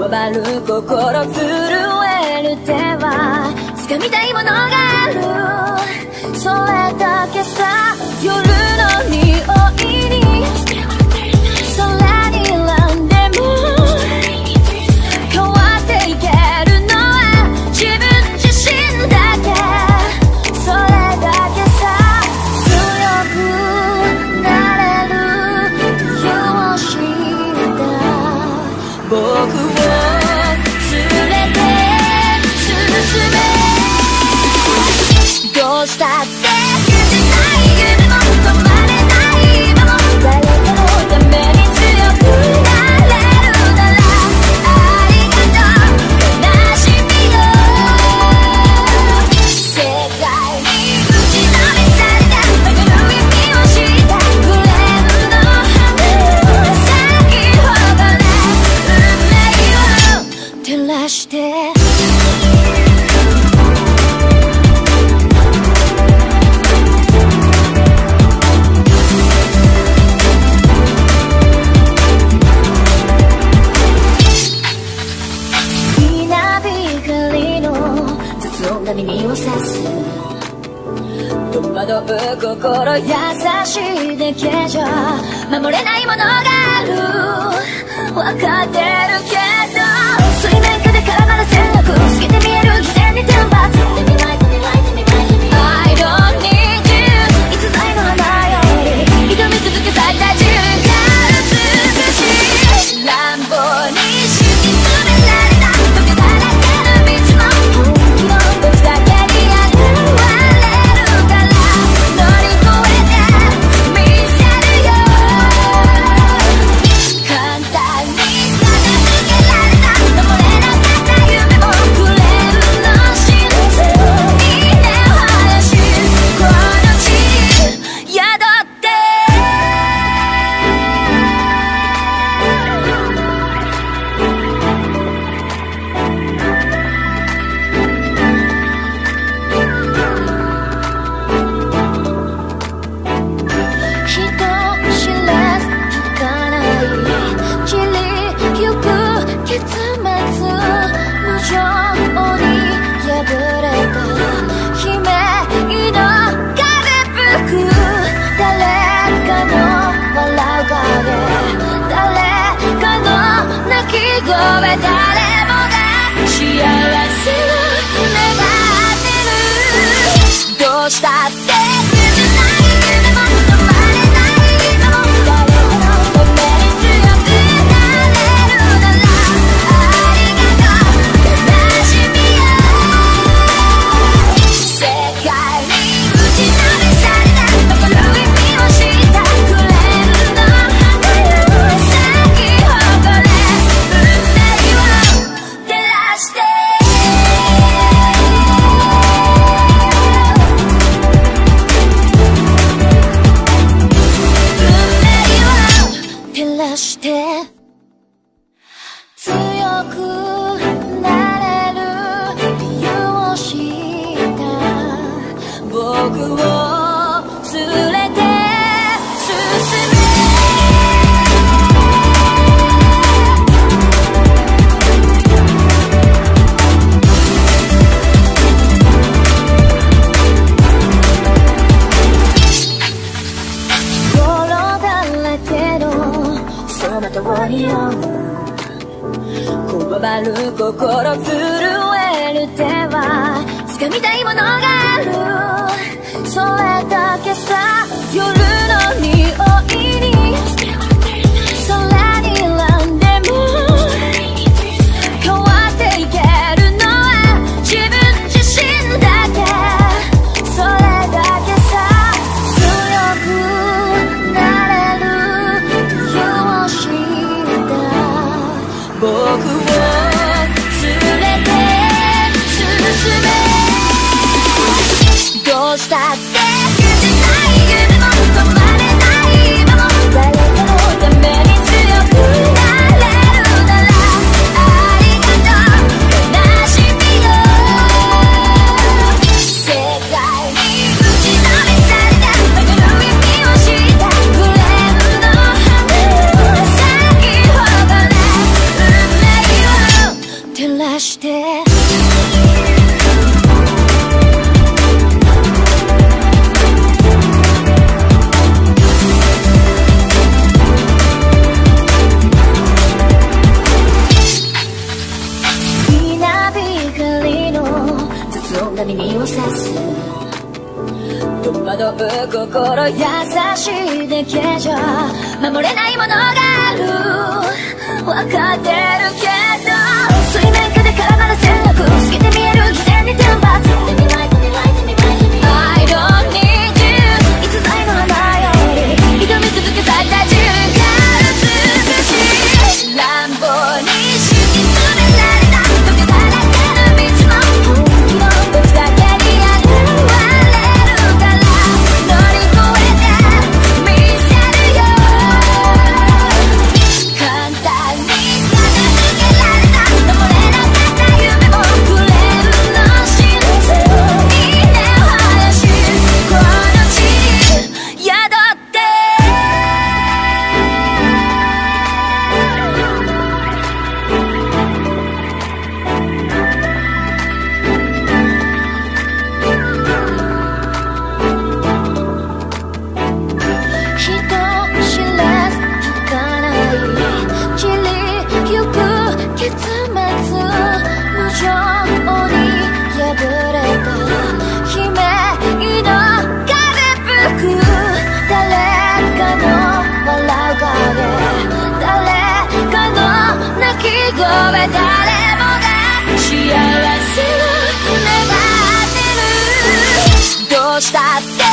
わばる心震える手は掴みたいものがある、それだけさ。夜の匂いに空に選んでも変わっていけるのは自分自身だけ、それだけさ。強くなれる理由を知った僕を連れて進め、どうしたって消せない夢も止まれない今も誰かのために強くなれるならありがとう悲しみよ。世界に打ちのめされた曲の意味を知ったフレームの花咲き誇れ運命を照らして。耳を刺す戸惑う心優しいだけじゃ守れないものがある、分かってるけど水面下で絡まる戦略透けて見える犠牲に天罰 I don't need you いつぞやの花より挑み続け咲いた自分が美しい乱暴に敷き詰められた溶けだらけの道も本気の僕だけに現れるから乗り越えてみせるよ。簡単に片付けられた登れなかった夢もフレームの真実に根を張らしこの地に宿って人知らず儚い散りゆく結末無情に破れた悲鳴の風吹く誰かの笑う影誰かの泣き声誰もが幸せを願ってる。どうしたって消せない夢も止まれない今も誰かのために強くなれるならありがとう悲しみよ。世界に打ちのめされた残る意味を知ったフレームの花よ咲き誇れ運命を照らして照らして強くなれる理由を知った僕を連れて進め。泥だらけのその通りをこわばる心震える手は掴みたいものがある、それだけさ。夜の匂いに空に選んでも変わっていけるのは自分自身だけ、それだけさ。強くなれる理由を知った僕を連れて進め、どうしたって消せない夢も止まれない今も誰かのために強くなれるならありがとう悲しみよ。世界に打ちのめされた残る意味を知ったフレームの花咲き誇れ運命を照らして耳を刺す戸惑う心優しいだけじゃ守れないものがある分かってるけど水面下で絡まる戦略透けて見える偽善に天罰 I don't need you いつだいの花より挑み続け最大中が美しい乱暴に敷き詰められた溶けだらけの道も僕だけに現れるから乗り越えてみせるよ簡単に片付けられた守れなかった夢もくれるの真実に根を張らしこの地に宿って誰もが幸せを願ってるどうしたって